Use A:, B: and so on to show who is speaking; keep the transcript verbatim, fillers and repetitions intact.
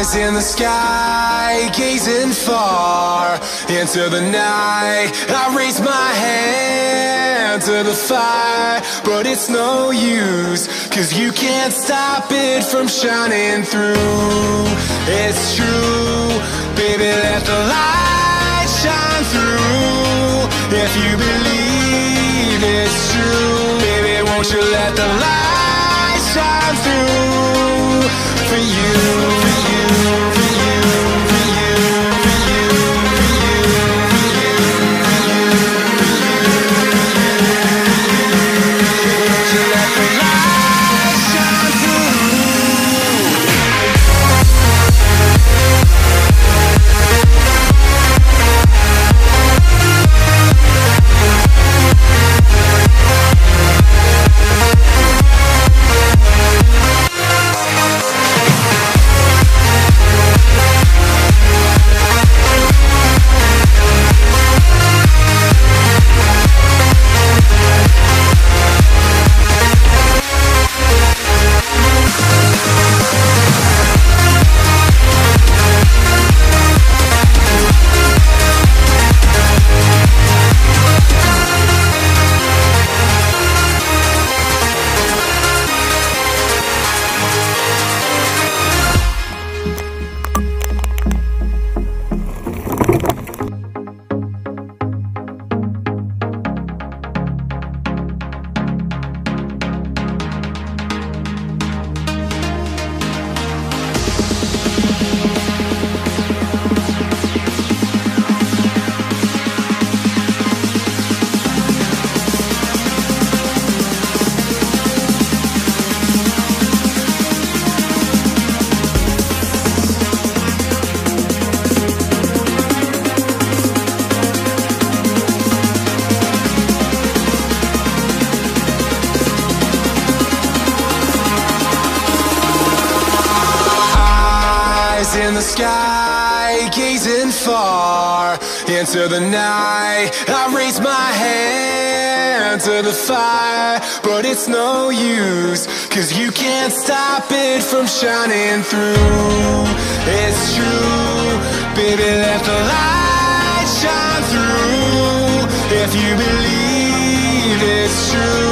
A: In the sky, gazing far into the night, I raise my hand to the fire, but it's no use, cause you can't stop it from shining through. It's true, baby, let the light shine through. If you believe it's true, baby, won't you let the light shine through for you. In the sky, gazing far into the night, I raise my hand to the fire, but it's no use, cause you can't stop it from shining through. It's true, baby, let the light shine through. If you believe it's true,